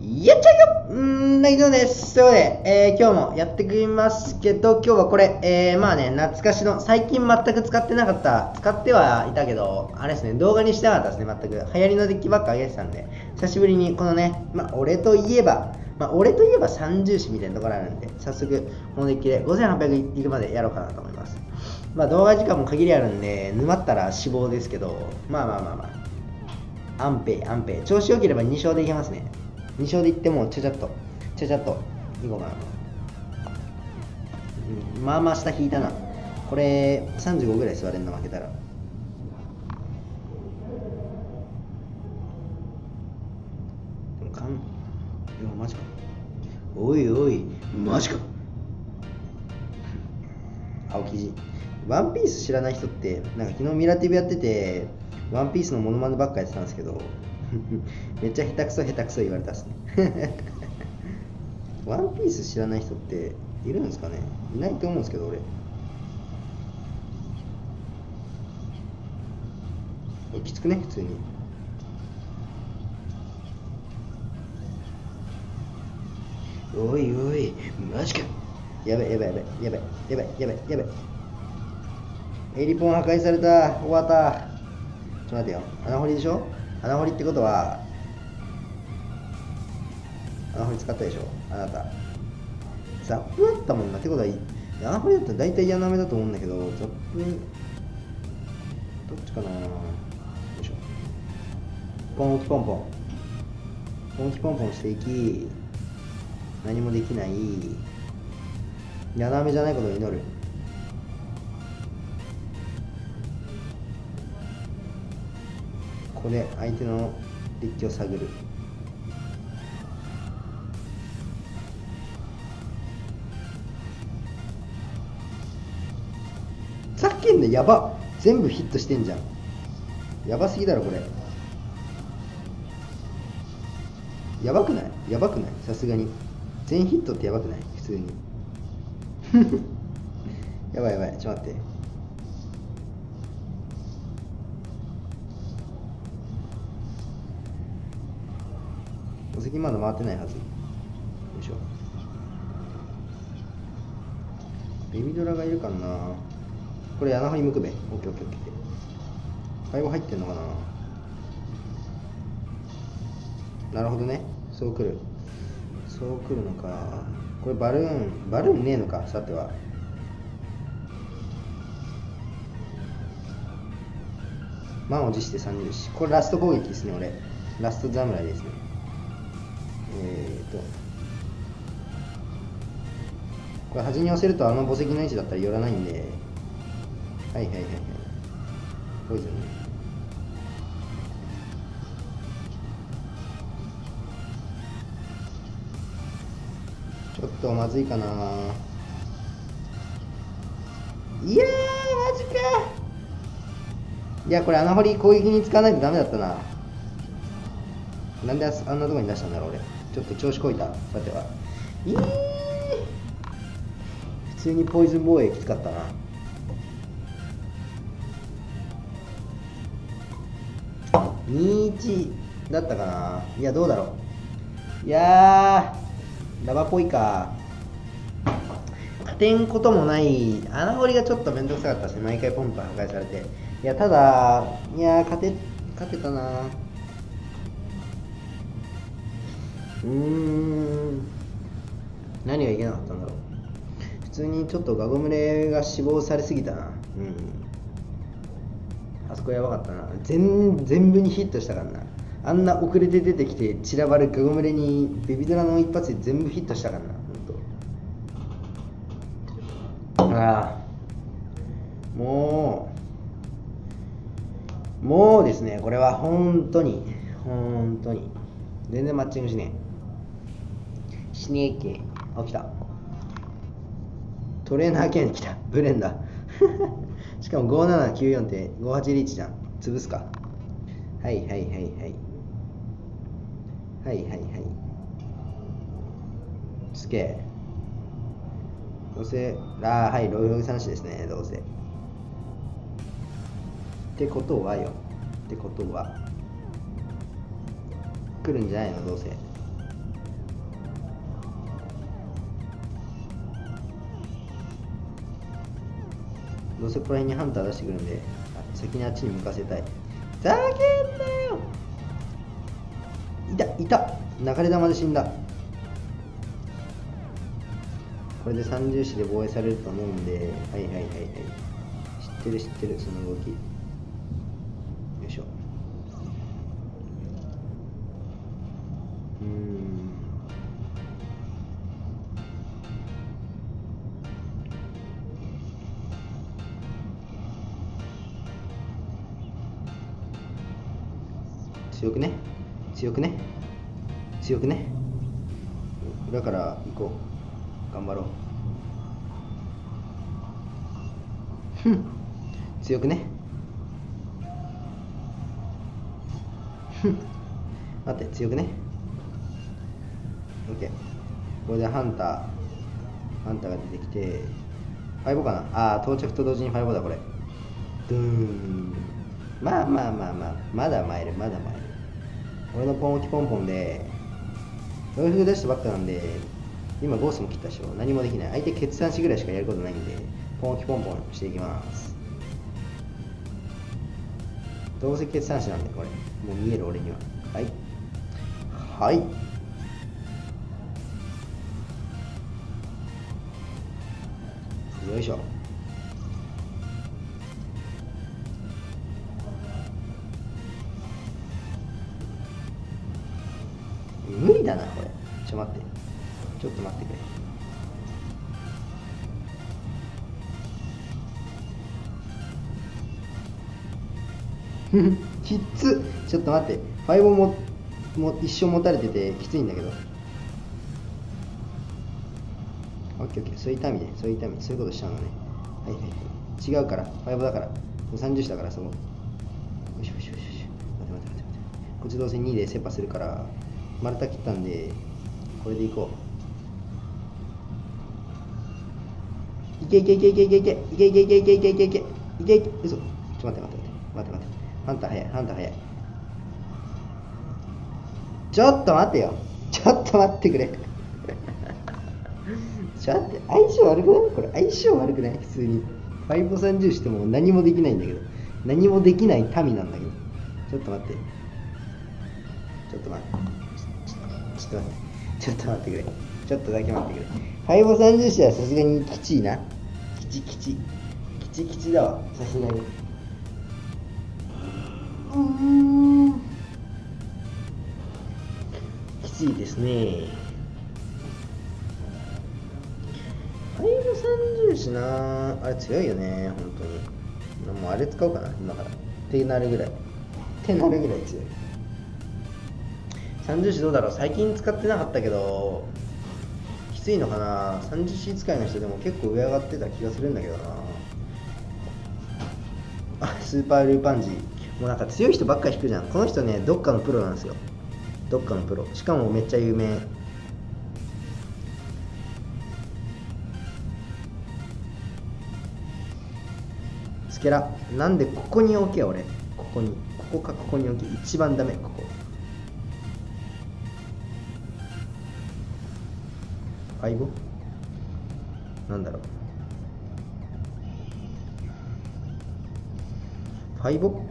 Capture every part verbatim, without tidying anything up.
やっちゃうようーん、内藤です。ということで、えー、今日もやってきますけど、今日はこれ、えー、まあね、懐かしの、最近全く使ってなかった、使ってはいたけど、あれですね、動画にしてなかったですね、全く。流行りのデッキばっか上げてたんで、久しぶりにこのね、まあ、俺といえば、まあ、俺といえば三重視みたいなところあるんで、早速、このデッキでごせんはっぴゃくいくまでやろうかなと思います。まあ、動画時間も限りあるんで、沼ったら死亡ですけど、まあまあまあまあ、安定、安定。調子良ければに勝でいけますね。に勝でいってもちゃちゃっとちゃちゃっといこうかな、うん、まあまあ下引いたな。これさんじゅうごぐらい座れんの負けたら。でもかんいやマジか。おいおいマジか。青生地ワンピース知らない人ってなんか昨日ミラティブやっててワンピースのモノマネばっかやってたんですけどめっちゃ下手くそ下手くそ言われたっすねワンピース知らない人っているんですかね。いないと思うんですけど俺きつくね普通に。おいおいマジか。やばいやばいやばいやばいやばいやばいやばい。エリポン破壊された。終わった。ちょっと待ってよ。穴掘りでしょ。穴掘りってことは穴掘り使ったでしょあなた。ザップだったもんなってことは穴掘りだったら大体穴目だと思うんだけど、ザップどっちかな。よいしょ。ポンキポンポンポンキポンポンしていき何もできない。穴目じゃないことを祈る。ここで相手のデッキを探る。さっきんねやば。全部ヒットしてんじゃん。やばすぎだろこれ。やばくないやばくないさすがに全ヒットってやばくない普通にやばいやばいちょっと待って。お席まだ回ってないはず。よいしょ。ベビドラがいるかな。これ穴掘りむくべ。オッケーオッケーオッケー。ファイブ入ってんのかな。なるほどね。そう来るそう来るのか。これバルーンバルーンねえのか。さては満を持してさんじゅうし。これラスト攻撃ですね。俺ラスト侍ですね。えーとこれ端に寄せるとあの墓石の位置だったら寄らないんで、はいはいはいはい。ポイズンちょっとまずいかな。いやーマジか。いやこれ穴掘り攻撃に使わないとダメだったな。なんであんなとこに出したんだろう俺。ちょっと調子こいた。さては。いー普通にポイズン防衛きつかったな。にいちだったかな。いやどうだろう。いやーラバポイか。勝てんこともない。穴掘りがちょっと面倒くさかったですね。毎回ポンプ破壊されて。いやただいや勝て勝てたな。うーん何がいけなかったんだろう。普通にちょっとガゴムレが死亡されすぎたな。うんあそこやばかったな。全全部にヒットしたからな。あんな遅れて出てきて散らばるガゴムレにベビドラの一発で全部ヒットしたからな。ほんとああもうもうですねこれは本当に本当に全然マッチングしねえしねえっけ。あ来たトレーナー兼来たブレンダーしかもごななきゅうよんってごはちリーチじゃん。潰すか。はいはいはいはいはいはいはいすげえ。どうせああはいロイフグ三種ですねどうせ。ってことはよってことは来るんじゃないのどうせ。 どうせここら辺にハンター出してくるんで、あ先にあっちに向かせたい。ざけんなよ。いたいた、流れ弾で死んだ。これで三重視で防衛されると思うんで、はいはいはいはい、知ってる知ってる、その動き。よいしょ。うーん、強くね強くね強くね。だから行こう、頑張ろう。ふん、強くね。ふん、待って、強くね。オッケー。これでハンターハンターが出てきて、ファイボかな。ああ、到着と同時にファイボだこれ。ドゥーン。まあまあまあまあ、まだ参るまだ参る。俺のポン置きポンポンでロイフ出したばっかなんで、今ゴーストも切ったでしょ。何もできない。相手決断しぐらいしかやることないんで、ポン置きポンポンしていきます。どうせ決断しなんで、これもう見える俺には。はいはい、よいしょ。無理だなこれ。ちょ待って、ちょっと待ってくれ。きっつ。ちょっと待って、ファイボもも一生持たれててきついんだけど。オッケーオッケー、そういう痛みね、そういう痛み、そういうことしちゃうのね。はいはいはい、違うから、ファイボだから、さんじゅう種だから、そう。よしよしよしよし、待って待って待って待って、こっちどうせにでセパするから、丸太切ったんで、これでいこう。いけいけいけいけいけいけいけいけいけいけいけいけいけいけいけ、嘘。ちょっと待って待って待って待って待って、ハンター早いハンター早い。ちょっと待ってよ、ちょっと待ってくれ。ちょっと待って、相性悪くないこれ。相性悪くない普通に。ファイブさんじゅうしても何もできないんだけど、何もできない民なんだけど。ちょっと待って、ちょっと待ってちょっと待ってちょっと待ってくれちょっとだけ待ってくれ。ファイブさんじゅうしてはさすがにきちいな。きちきちきちきちだわ、さすがに。うーん、きついですね。ファイブさんじゅうしな、あれ強いよね本当に。もうあれ使おうかな今からってなるぐらいってなるぐらい強い。さんじゅう種どうだろう、最近使ってなかったけどきついのかな。 さんじゅう種 使いの人でも結構上上がってた気がするんだけどな。あ、スーパールーパンジー、もうなんか強い人ばっか引くじゃん。この人ね、どっかのプロなんですよ。どっかのプロ、しかもめっちゃ有名。スケラ、なんでここに置け俺、ここに、ここかここに置け、一番ダメここ。ファイブなんだろう、ファイブ、うん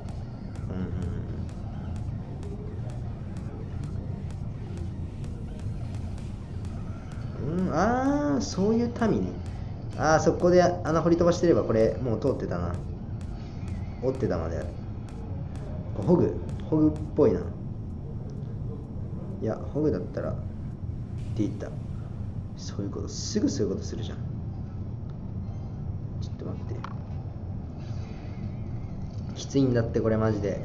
うん、うん、ああそういう民ね。ああそこで穴掘り飛ばしてればこれもう通ってたな。折ってたまである。ホグホグっぽいな。いやホグだったらって言った。そういうこと、すぐそういうことするじゃん。ちょっと待って、きついんだってこれマジで。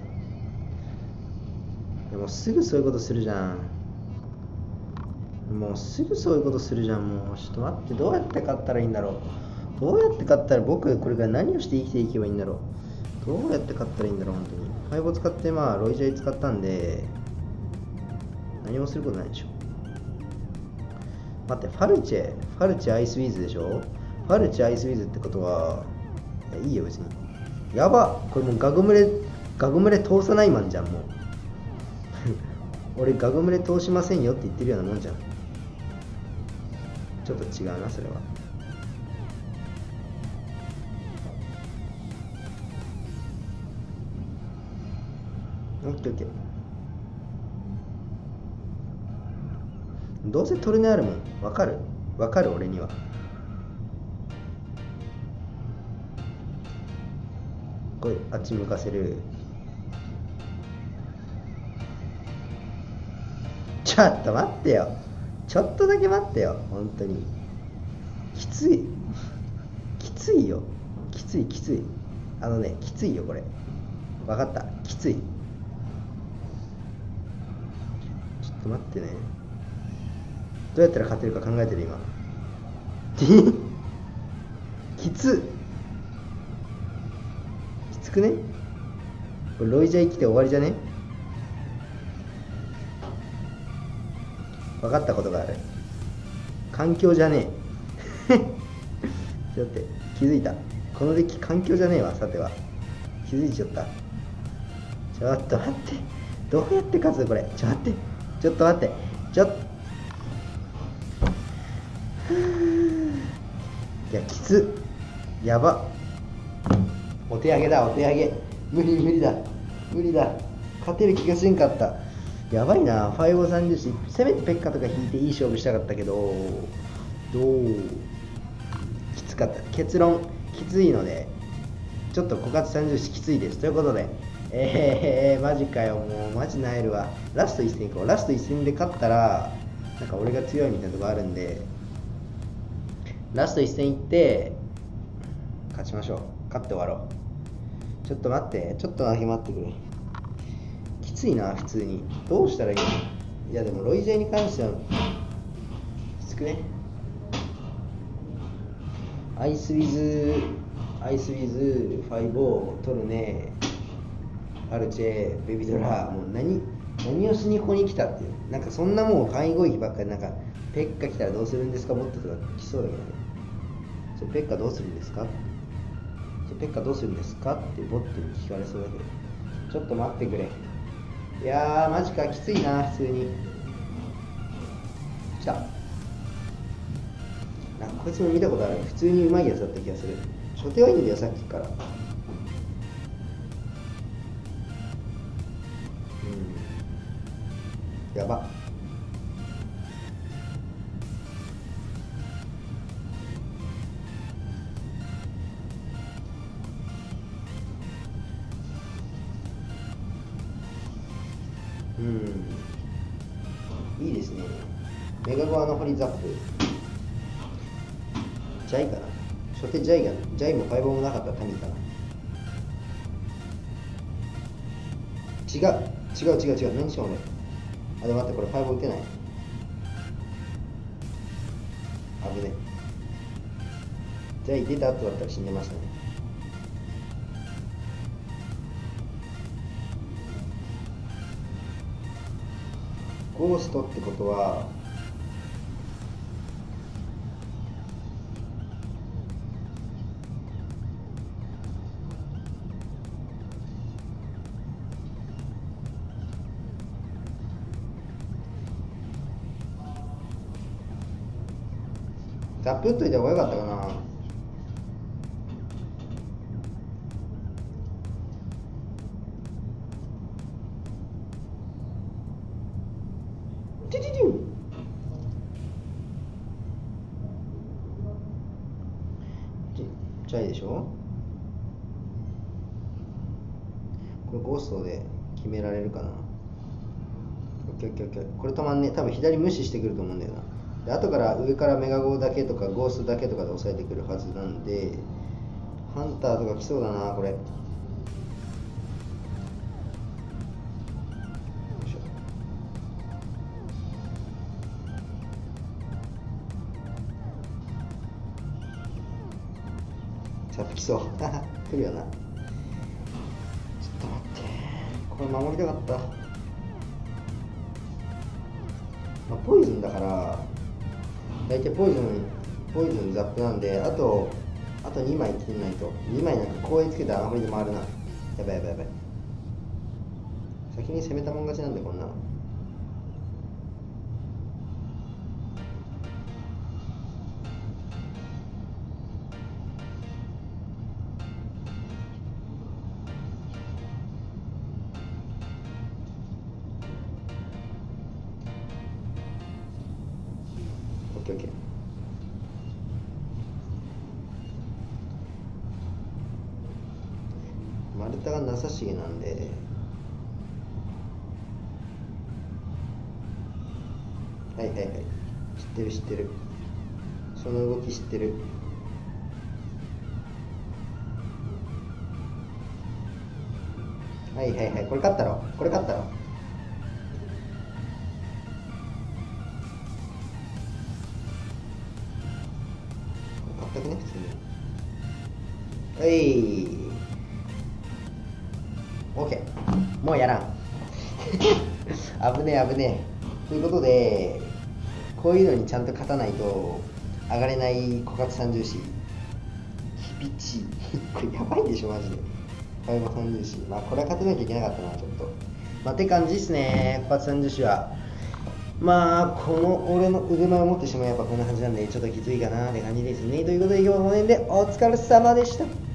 でもすぐそういうことするじゃん。もうすぐそういうことするじゃん。もうちょっと待って、どうやって勝ったらいいんだろう。どうやって勝ったら僕これから何をして生きていけばいいんだろう。どうやって勝ったらいいんだろう本当に。ファイブを使ってまあロイジャイ使ったんで何もすることないでしょ。待って、ファルチェ、ファルチェアイスウィズでしょ。ファルチェアイスウィズってことは、いやいいよ別に。やば、これもうガゴムレ、ガゴムレ通さないマンじゃん、もう。俺ガゴムレ通しませんよって言ってるようなもんじゃん。ちょっと違うな、それは。 ケーオッケー。どうせトルネあるもん。わかるわかる俺には。これあっち向かせる。ちょっと待ってよ。ちょっとだけ待ってよ。本当に。きつい。きついよ。きついきつい。あのね、きついよこれ。わかった。きつい。ちょっと待ってね。どうやったら勝てるか考えてる今。きつきつくね。これロイジャー来て終わりじゃね。分かったことがある。環境じゃねえ。ちょっと待って、気づいた。このデッキ環境じゃねえわ。さては気づいちゃった。ちょっと待って、どうやって勝つこれ。ちょっと待って、ちょっと待って、ちょっといや、きつやば。お手上げだ、お手上げ。無理無理だ無理だ。勝てる気がしんかった。やばいな。ファイブさんじゅうよん、せめてペッカとか引いていい勝負したかったけど、どうきつかった。結論きついので、ちょっと枯渇さんじゅうよんきついです。ということで、えー、マジかよ。もうマジなえるわ。ラストいっ戦いこう。ラストいっ戦で勝ったらなんか俺が強いみたいなとこあるんで、ラストいっ戦いって勝ちましょう。勝って終わろう。ちょっと待って、ちょっとだけ待ってくれ。きついな、普通に。どうしたらいいの。いやでもロイジェイに関してはきつくね。アイスウィズアイスウィズファイブを取るね。アルチェベビドラ、もう何何をしにここに来たっていう。なんかそんなもう簡易攻撃ばっかり。なんかペッカ来たらどうするんですか、ボットとか来そうだけどね。それペッカどうするんですか、それペッカどうするんですかってボットに聞かれそうだけど、ちょっと待ってくれ。いやーマジか、きついな。普通に来た。なんかこいつも見たことある。普通にうまいやつだった気がする。初手はいいんだよさっきから。うん、やば。うん、いいですね。メガゴアのホリザップ。ジャイかな。初手ジャイが、ジャイもファイブもなかったらタミーかな。違う違う違う違う。何しよう俺。あ、でも待って、これファイブ打てない。危ね。ジャイ出た後だったら死んでましたね。ゴーストってことはザップ打っといた方がよかったかな。ティティティン。ジャイでしょ。これゴーストで決められるかな。オッケーオッケーオッケー。これ止まんね。多分左無視してくると思うんだよな。で後から上からメガゴーだけとかゴーストだけとかで抑えてくるはずなんで、ハンターとか来そうだなこれ。よいしょ。ザップ来そう。来るよな。ちょっと待って、これ守りたかった。まあ、ポイズンだから大体ポイズンポイズンザップなんで、あとあとにまい切んないと。にまいなんか光栄つけてアホリで回るな。やばいやばいやばい。先に攻めたもん勝ちなんでこんなの。 ケーオッケー。丸太がなさしげなんで、はいはいはい、知ってる知ってる、その動き知ってる。はいはいはい、これ勝ったろ、これ勝ったろ。勝ったくね、普通に。はい、オッケー、もうやらん。危ねえ危ねえ。ということで、こういうのにちゃんと勝たないと上がれない枯渇三重視。厳しい。これやばいでしょマジで。枯渇三重視、まあこれは勝てなきゃいけなかったな、ちょっと。まあって感じですね、枯渇三重視は。まあこの俺の腕前を持ってしまえばこんな感じなんで、ちょっときついかなって感じですね。ということで今日はこの辺でお疲れ様でした。